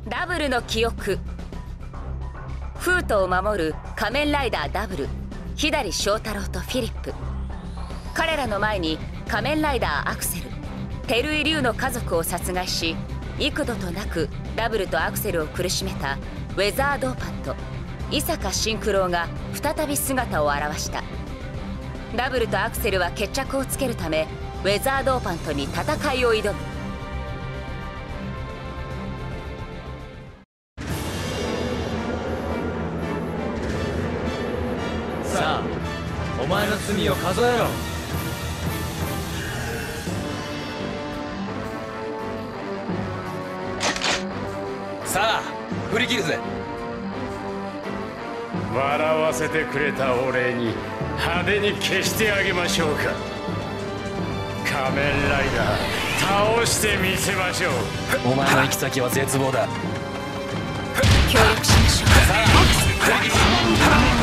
ダブルの記憶。フートを守る仮面ライダーダブル、左翔太郎とフィリップ。彼らの前に仮面ライダーアクセル、照井龍の家族を殺害し、幾度となくダブルとアクセルを苦しめたウェザードーパンと伊坂慎九郎が再び姿を現した。ダブルとアクセルは決着をつけるためウェザードーパントに戦いを挑む。 さあ、お前の罪を数えろ。さあ、振り切るぜ。 笑わせてくれたお礼に派手に消してあげましょうか。仮面ライダー倒してみせましょう。 お前の行き先は絶望だ。 協力しましょう。 さあ、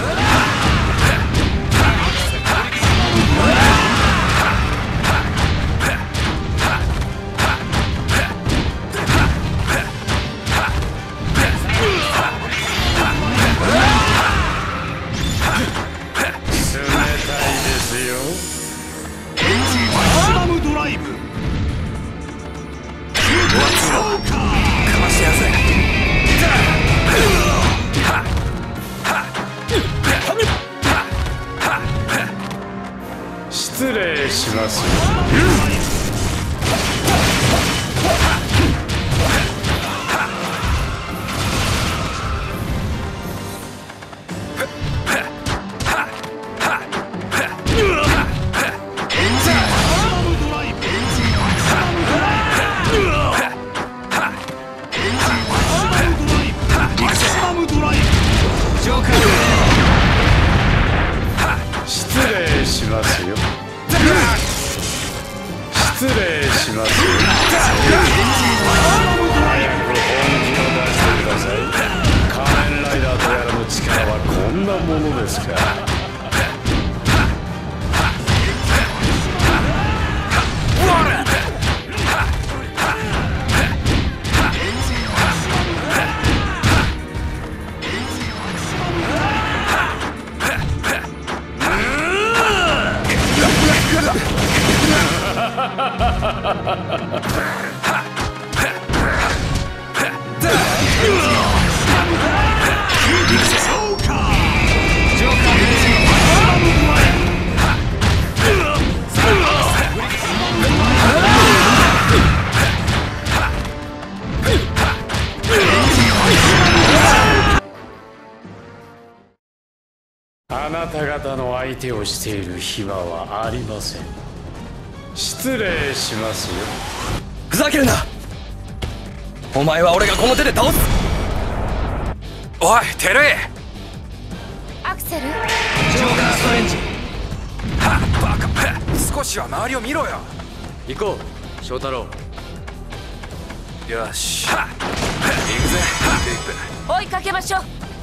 失礼しますよ。失礼しますよ。失礼しますよ。早く本気を出してください。仮面ライダーとやらの力はこんなものですか。あなた方の相手をしている暇はありません。失礼しますよ。 ふざけるな。お前は俺がこの手で倒す。おい、テレイ。 アクセル、 ジョーカーストレンジ。はっ、バカ。少しは周りを見ろよ。行こう、翔太郎。よし、行くぜ、フィリップ。 追いかけましょう。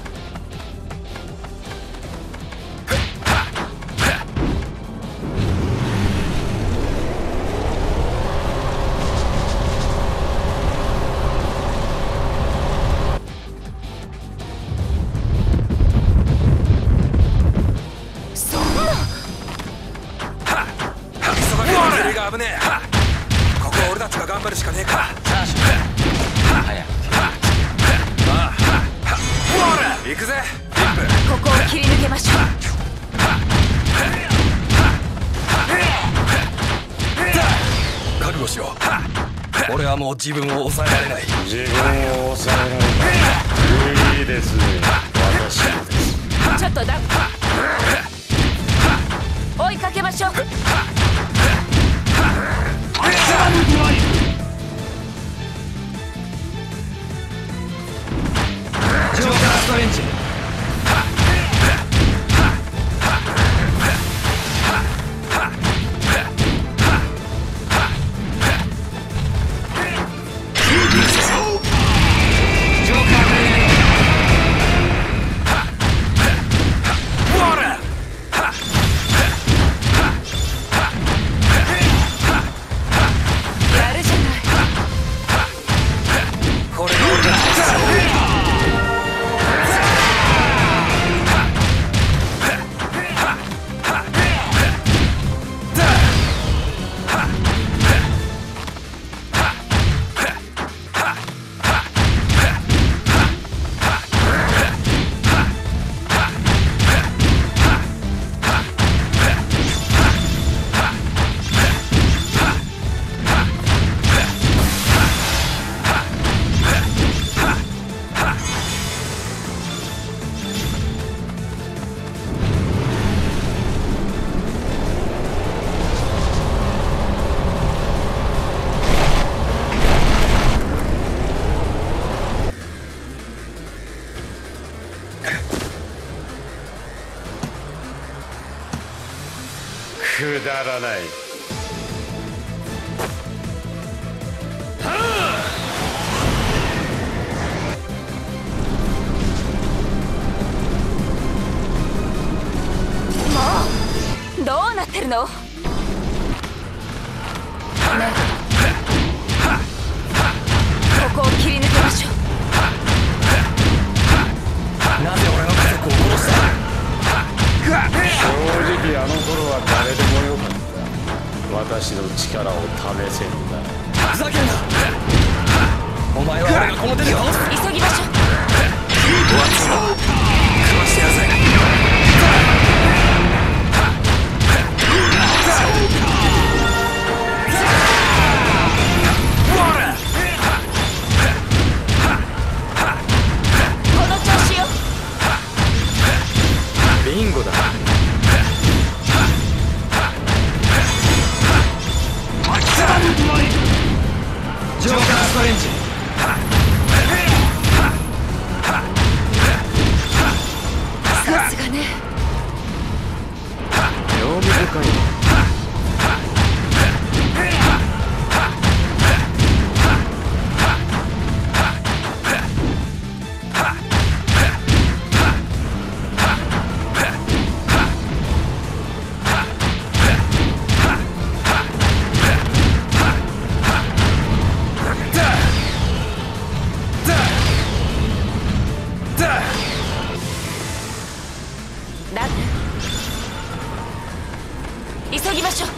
危ねえ。ここは俺たちが頑張るしかねえか。早く。行くぜ、 ここを切り抜けましょう。 覚悟しろ。俺はもう自分を抑えられない。 自分を抑えられない。いいですね。私もです。 ちょっとダブ、追いかけましょう。 ジョーカーストレンジ。 やるじゃくだらない。 どうなってるの？ねえ、ここを切り抜けましょう。 なぜ俺の家族を殺した？ 正直あの頃は誰でもよかった。私の力を試せるんだ。 ふざけんな。お前は俺がこの手で倒す。 急ぎましょう。 終わったぞ。食わしてやるぜ。 この調子よ。 ビンゴだ。ジョーカーストレンジ。 さすがね。 興味深い。 ラブ、急ぎましょう。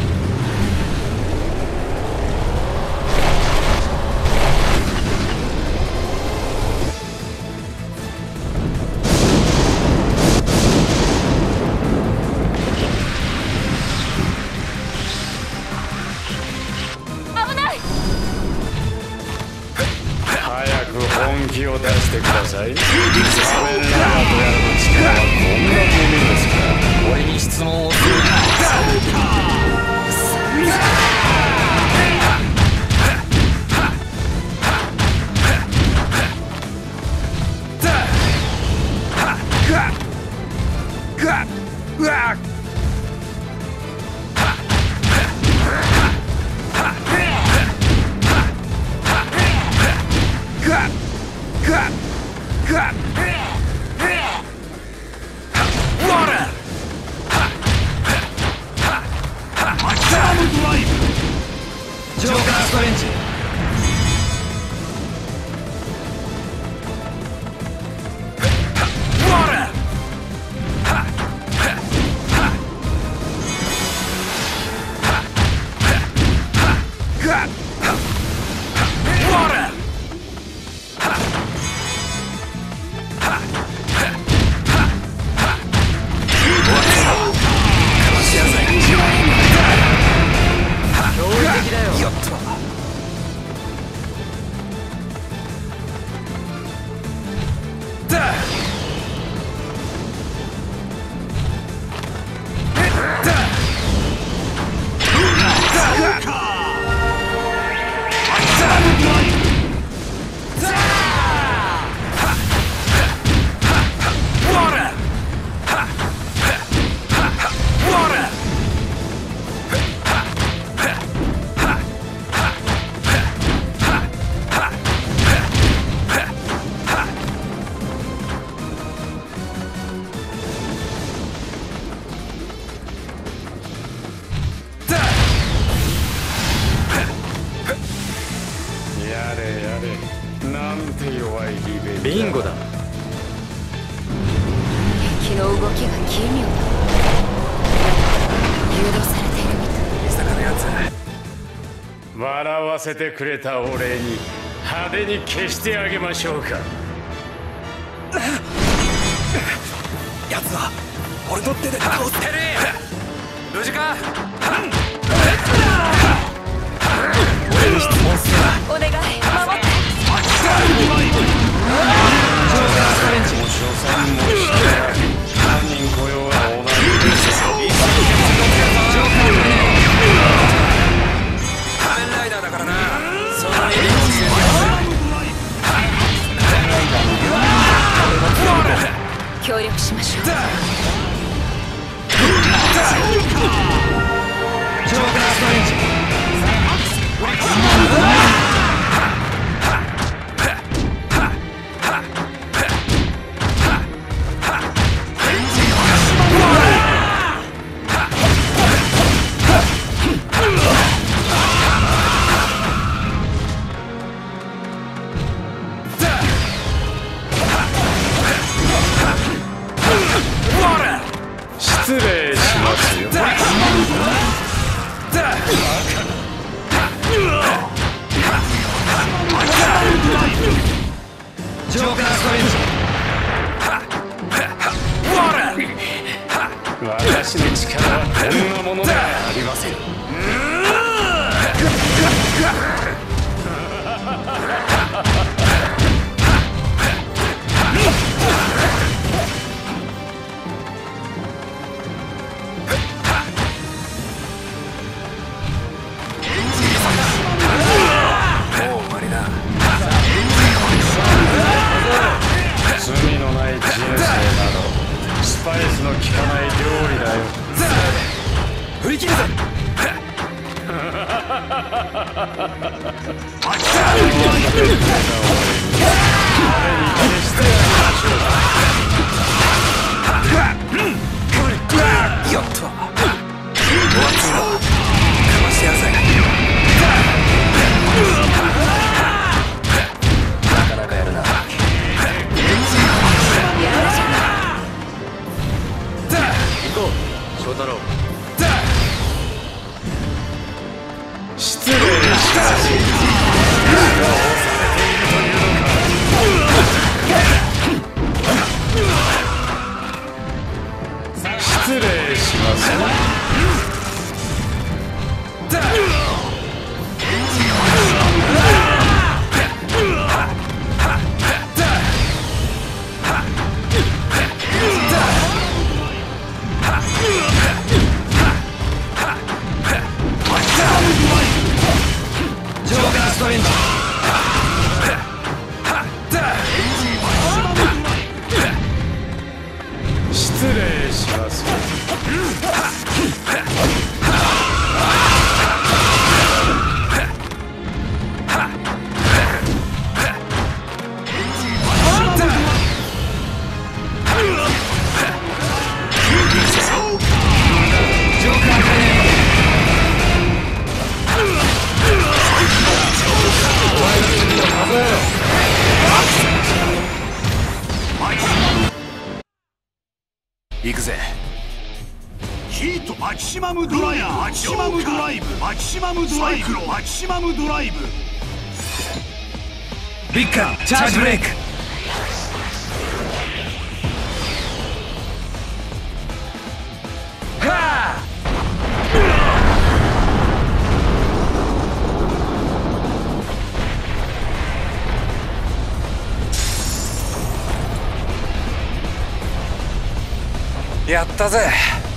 危ない。 早く本気を出してください。仮面ライダーとやらの力はこんなものですか。 俺に質問をするな。ジョーカーストレンジ。やった。ビンゴだ。 敵の動きが奇妙だ。誘導されているみたい。 見坂のやつ。 笑わせてくれたお礼に派手に消してあげましょうか。 やつは俺の手で倒す。テリー無事か。俺に質問するな。 お願い、守って。 ジョーカーストレンジ。 も所詮もして犯人雇用は同じです。 仮面ライダーだからな。そのリリース協力しましょう。 ませる。 罪のない人生などスパイスの効かない料理だよ。 振り切るぜ。よっと終わったかましてやるぜ。なかなかやるな。行こう翔太郎。 失礼します失礼します。 ジョーカーストレンジ。 失礼します。 行くぜ。 ヒートマキシマムドライブ、マキシマムドライブ、マキシマムドライブ、マキシマムドライブ。 ビッカーチャージブレイク。はあ。やったぜ。